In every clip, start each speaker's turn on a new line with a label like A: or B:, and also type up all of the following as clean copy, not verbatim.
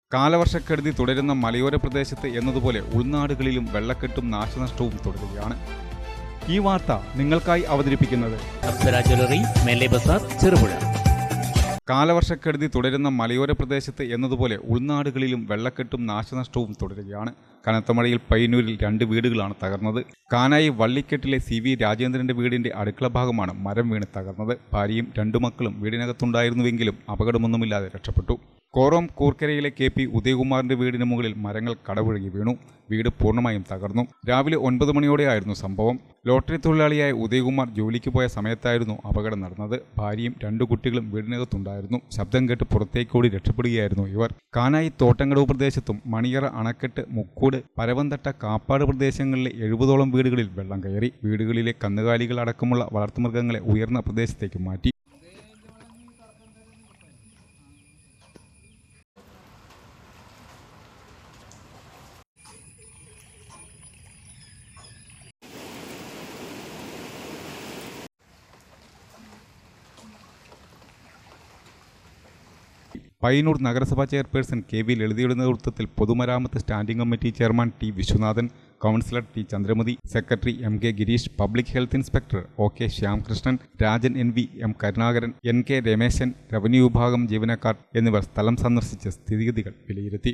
A: കാലവർഷക്കെടുതി തുടരുന്ന മലയോര പ്രദേശത്ത് എന്നതുപോലെ ഉൾനാടുകളിലും വെള്ളക്കെട്ടും നാശനഷ്ടവും തുടരുകയാണ്. ഈ വാർത്ത നിങ്ങൾക്കായി അവതരിപ്പിക്കുന്നത്
B: അപ്സര ജ്വല്ലറി, മേലെ ബസാർ, ചെറുപുഴ.
A: കാലവർഷക്കെടുതി തുടരുന്ന മലയോര പ്രദേശത്ത് എന്നതുപോലെ ഉൾനാടുകളിലും വെള്ളക്കെട്ടും നാശനഷ്ടവും തുടരുകയാണ്. കനത്ത മഴയിൽ പയ്യന്നൂരിൽ 2 വീടുകളാണ് തകർന്നത്. കാനായി വള്ളിക്കെട്ടിലെ CV രാജേന്ദ്രന്റെ വീടിന്റെ അടുക്കള ഭാഗമാണ് മരം വീണ് തകർന്നത്. ഭാര്യയും 2 മക്കളും വീടിനകത്തുണ്ടായിരുന്നുവെങ്കിലും അപകടമൊന്നുമില്ലാതെ രക്ഷപ്പെട്ടു. കോറോം കൂർക്കരയിലെ KP ഉദയകുമാറിന്റെ വീടിന് മുകളിൽ മരങ്ങൾ കടപുഴകി വീണു. വീട് പൂർണ്ണമായും തകർന്നു. രാവിലെ 9 മണിയോടെയായിരുന്നു സംഭവം. ലോട്ടറി തൊഴിലാളിയായ ഉദയകുമാർ ജോലിക്ക് പോയ സമയത്തായിരുന്നു അപകടം നടന്നത്. ഭാര്യയും 2 കുട്ടികളും വീടിനകത്തുണ്ടായിരുന്നു. ശബ്ദം കേട്ട് പുറത്തേക്കോടി രക്ഷപ്പെടുകയായിരുന്നു ഇവർ. കാനായി തോട്ടങ്കടവ് പ്രദേശത്തും മണിയറ, അണക്കെട്ട്, മുക്കൂട്, പരവന്തട്ട, കാപ്പാട് പ്രദേശങ്ങളിലെ 70ഓളം വീടുകളിൽ വെള്ളം കയറി. വീടുകളിലെ കന്നുകാലികൾ അടക്കമുള്ള വളർത്തുമൃഗങ്ങളെ ഉയർന്ന പ്രദേശത്തേക്ക് മാറ്റി. പയ്യന്നൂർ നഗരസഭാ ചെയർപേഴ്സൺ KV ലളിതയുടെ നേതൃത്വത്തിൽ പൊതുമരാമത്ത് standing committee chairman T Viswanathan, councillor T Chandramathi, secretary MK Girish, public health inspector OK Shyamkrishnan, Rajan NV, M Karunakaran, NK Rameshan, revenue വിഭാഗം ജീവനക്കാർ എന്നിവർ സ്ഥലം സന്ദർശിച്ച് സ്ഥിതിഗതികൾ വിലയിരുത്തി.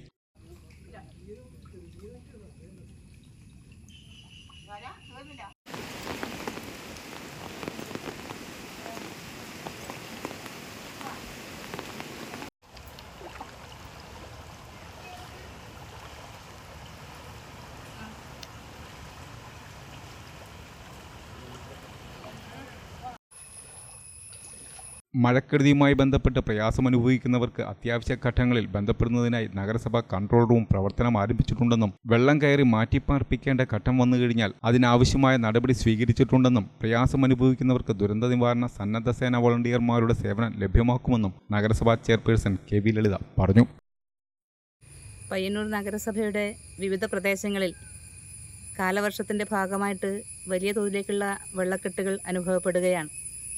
A: മഴക്കെടുതിയുമായി ബന്ധപ്പെട്ട് പ്രയാസമനുഭവിക്കുന്നവർക്ക് അത്യാവശ്യ ഘട്ടങ്ങളിൽ ബന്ധപ്പെടുന്നതിനായി നഗരസഭ കൺട്രോൾ റൂം പ്രവർത്തനം ആരംഭിച്ചിട്ടുണ്ടെന്നും വെള്ളം കയറി മാറ്റിപ്പാർപ്പിക്കേണ്ട ഘട്ടം വന്നു കഴിഞ്ഞാൽ അതിനാവശ്യമായ നടപടി സ്വീകരിച്ചിട്ടുണ്ടെന്നും പ്രയാസമനുഭവിക്കുന്നവർക്ക് ദുരന്ത നിവാരണ സന്നദ്ധ സേന വോളണ്ടിയർമാരുടെ സേവനം ലഭ്യമാക്കുമെന്നും നഗരസഭാ ചെയർപേഴ്സൺ KV ലളിത പറഞ്ഞു.
C: പയ്യന്നൂർ നഗരസഭയുടെ വിവിധ പ്രദേശങ്ങളിൽ കാലവർഷത്തിൻ്റെ ഭാഗമായിട്ട് വലിയ തോതിലേക്കുള്ള വെള്ളക്കെട്ടുകൾ അനുഭവപ്പെടുകയാണ്.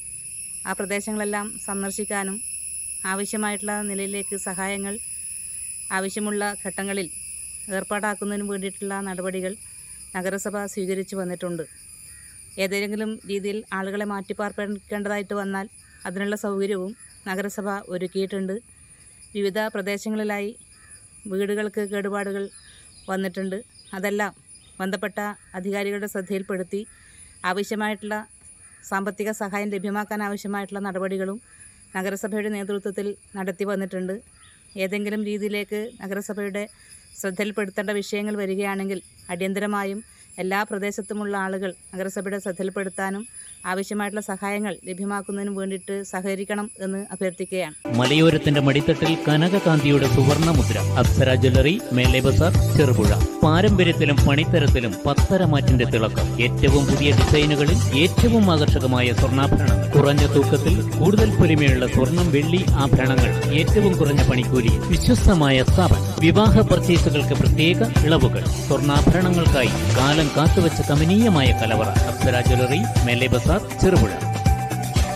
C: ആ പ്രദേശങ്ങളെല്ലാം സന്ദർശിക്കാനും ആവശ്യമായിട്ടുള്ള നിലയിലേക്ക് സഹായങ്ങൾ ആവശ്യമുള്ള ഘട്ടങ്ങളിൽ ഏർപ്പാടാക്കുന്നതിനും വേണ്ടിയിട്ടുള്ള നടപടികൾ നഗരസഭ സ്വീകരിച്ചു വന്നിട്ടുണ്ട്. ഏതെങ്കിലും രീതിയിൽ ആളുകളെ മാറ്റിപ്പാർപ്പിക്കേണ്ടതായിട്ട് വന്നാൽ അതിനുള്ള സൗകര്യവും നഗരസഭ ഒരുക്കിയിട്ടുണ്ട്. വിവിധ പ്രദേശങ്ങളിലായി വീടുകൾക്ക് കേടുപാടുകൾ വന്നിട്ടുണ്ട്. അതെല്ലാം ബന്ധപ്പെട്ട അധികാരികളുടെ ശ്രദ്ധയിൽപ്പെടുത്തി ആവശ്യമായിട്ടുള്ള സാമ്പത്തിക സഹായം ലഭ്യമാക്കാൻ ആവശ്യമായിട്ടുള്ള നടപടികളും നഗരസഭയുടെ നേതൃത്വത്തിൽ നടത്തി വന്നിട്ടുണ്ട്. ഏതെങ്കിലും രീതിയിലേക്ക് നഗരസഭയുടെ ശ്രദ്ധയിൽപ്പെടുത്തേണ്ട വിഷയങ്ങൾ വരികയാണെങ്കിൽ അടിയന്തരമായും എല്ലാ പ്രദേശത്തുമുള്ള ആളുകൾ നഗരസഭയുടെ ശ്രദ്ധയിൽപ്പെടുത്താനും ആവശ്യമായിട്ടുള്ള സഹായങ്ങൾ ലഭ്യമാക്കുന്നതിനും വേണ്ടിയിട്ട് സഹകരിക്കണം എന്ന് അഭ്യർത്ഥിക്കുകയാണ്.
B: മലയോരത്തിന്റെ മടിത്തട്ടിൽ കനകകാന്തിയുടെ സുവർണ്ണ മുദ്ര. അപ്സര ജ്വല്ലറി, മേലെ ബസാർ, ചെറുപുഴ. പാരമ്പര്യത്തിലും പണിത്തരത്തിലും പത്തരമാറ്റിന്റെ തിളക്കം. ഏറ്റവും പുതിയ ഡിസൈനുകളിൽ ഏറ്റവും ആകർഷകമായ സ്വർണ്ണാഭരണങ്ങൾ. കുറഞ്ഞ തൂക്കത്തിൽ കൂടുതൽ പൊലിമയുള്ള സ്വർണം, വെള്ളി ആഭരണങ്ങൾ. ഏറ്റവും കുറഞ്ഞ പണിക്കൂലി. വിശ്വസ്തമായ സ്ഥാപനം. വിവാഹ പർച്ചേസുകൾക്ക് പ്രത്യേക ഇളവുകൾ. സ്വർണ്ണാഭരണങ്ങൾക്കായി കാലം കാത്തുവച്ച കമനീയമായ കലവറ. അപ്സര ജ്വല്ലറി, മേലെ ബസാർ, ചെറുപുഴ.